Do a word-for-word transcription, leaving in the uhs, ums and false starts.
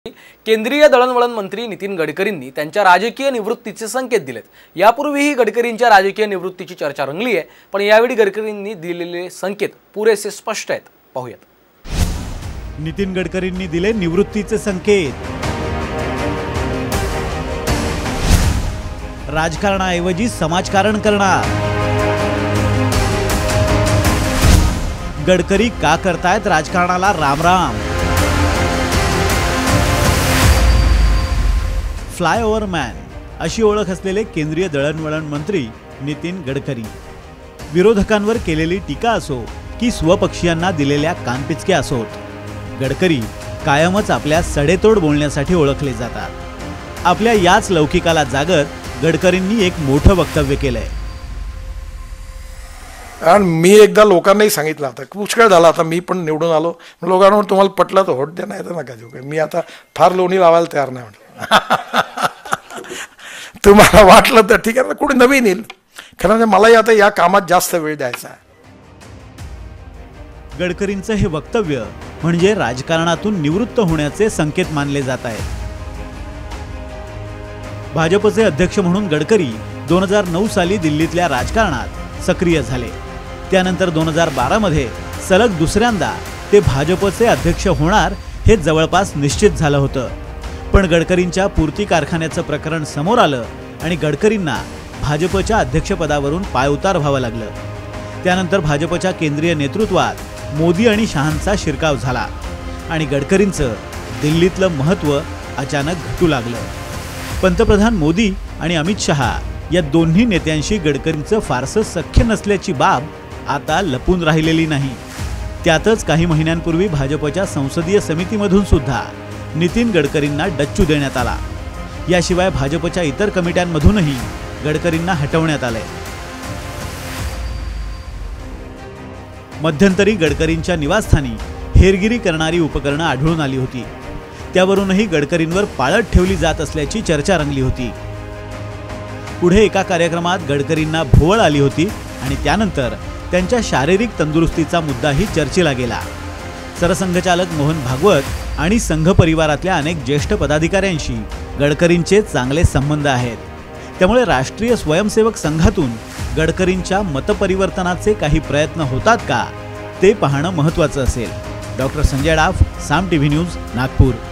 केंद्रीय दळणवळण मंत्री नितीन गडकरींनी त्यांच्या राजकीय निवृत्तीचे संकेत दिलेत। यापूर्वीही गडकरींच्या राजकीय निवृत्तीची चर्चा रंगली आहे, पण यावेळी गडकरींनी दिलेले संकेत पुरेसे स्पष्ट आहेत। पाहूयात। नितीन गडकरींनी दिले निवृत्तीचे संकेत। राजकारणाऐवजी समाजकारण करणार। गडकरी का करतायत राजकारणाला राम राम। फ्लायओव्हर मॅन अशी ओळख असलेले केंद्रीय दळणवळण मंत्री नितीन गडकरी विरोधकांवर केलेली टीका असो की स्वपक्षीयांना दिलेल्या कानपिचक्या असोत, गडकरी कायमच आपल्या सडेतोड बोलण्यासाठी ओळखले जातात। आपल्या याच लौकिकाला जागत गडकरींनी एक मोठं वक्तव्य केलंय। आणि मी एकदा लोकांनाही सांगितलं आता पुष्कळ झाला, आता मी पण निवडून आलो, लोकांना तुम्हाला पटलं तर होट द्या, नाही तर नका देऊ। मी आता फार लोणी लावायला तयार नाही म्हटलं। तुम्हाला वाटलं तर ठीक आहे, कुठे नवीन येईल, कारण मलाही आता या कामात जास्त वेळ द्यायचा आहे। गडकरींचं हे वक्तव्य म्हणजे राजकारणातून निवृत्त होण्याचे संकेत मानले जात आहेत। भाजपचे अध्यक्ष म्हणून गडकरी दोन हजार नऊ साली दिल्लीतल्या राजकारणात सक्रिय झाले। त्यानंतर दोन हजार बारा मध्ये सलग दुसऱ्यांदा ते भाजपचे अध्यक्ष होणार हे जवळपास निश्चित झालं होतं। पण गडकरींच्या पूर्ती कारखान्याचं प्रकरण समोर आलं आणि गडकरींना भाजपच्या अध्यक्षपदावरून पायउतार व्हावं लागलं। त्यानंतर भाजपच्या केंद्रीय नेतृत्वात मोदी आणि शहांचा शिरकाव झाला आणि गडकरींचं दिल्लीतलं महत्त्व अचानक घटू लागलं। पंतप्रधान मोदी आणि अमित शहा या दोन्ही नेत्यांशी गडकरींचं फारसं सख्य नसल्याची बाब आता लपून राहिलेली नाही। त्यातच काही महिन्यांपूर्वी भाजपच्या संसदीय समितीमधून सुद्धा नितीन गडकरींना डच्चू देण्यात आला। याशिवाय भाजपच्या इतर कमिट्यांमधूनही गडकरींना हटवण्यात आले। मध्यंतरी गडकरींच्या निवासस्थानी हेरगिरी करणारी उपकरणं आढळून आली होती। त्यावरूनही गडकरींवर पाळत ठेवली जात असल्याची चर्चा रंगली होती। पुढे एका कार्यक्रमात गडकरींना भोवळ आली होती आणि त्यानंतर त्यांच्या शारीरिक तंदुरुस्तीचा मुद्दाही चर्चेला गेला। सरसंघचालक मोहन भागवत आणि संघ परिवारातल्या अनेक ज्येष्ठ पदाधिकाऱ्यांशी गडकरींचे चांगले संबंध आहेत। त्यामुळे राष्ट्रीय स्वयंसेवक संघातून गडकरींच्या मतपरिवर्तनाचे काही प्रयत्न होतात का ते पाहणं महत्त्वाचं असेल। Doctor Sanjay Daf, Saam TV news, Nagpur.